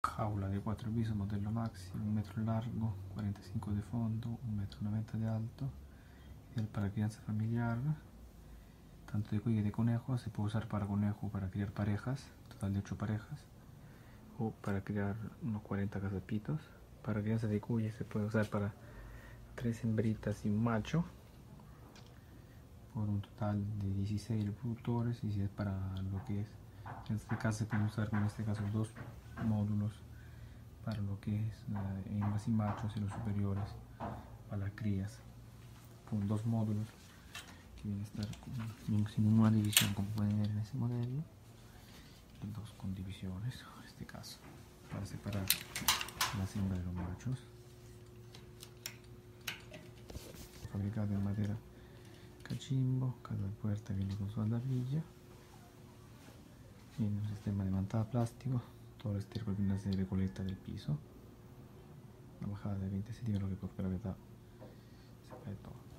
Jaula de 4 pisos, modelo Maxi, 1 metro largo, 45 de fondo, 1,90 m de alto, ideal para crianza familiar, tanto de cuy y de conejo. Se puede usar para conejo para criar parejas, total de 8 parejas, o para criar unos 40 cazapitos. Para crianza de cuy se puede usar para 3 hembritas y un macho, por un total de 16 reproductores. Y si es para lo que es, en este caso se pueden usar, en este caso, 2 módulos para lo que es hembras y machos, y los superiores para las crías, con 2 módulos que vienen a estar sin ninguna división, como pueden ver en ese modelo, y 2 con divisiones, en este caso para separar las hembras de los machos. Fabricado en madera cachimbo, cada puerta viene con su aldabilla, tiene un sistema de mantada plástico, todo el estiércol se recolecta del piso, una bajada de 20 centímetros que por gravedad se cae todo.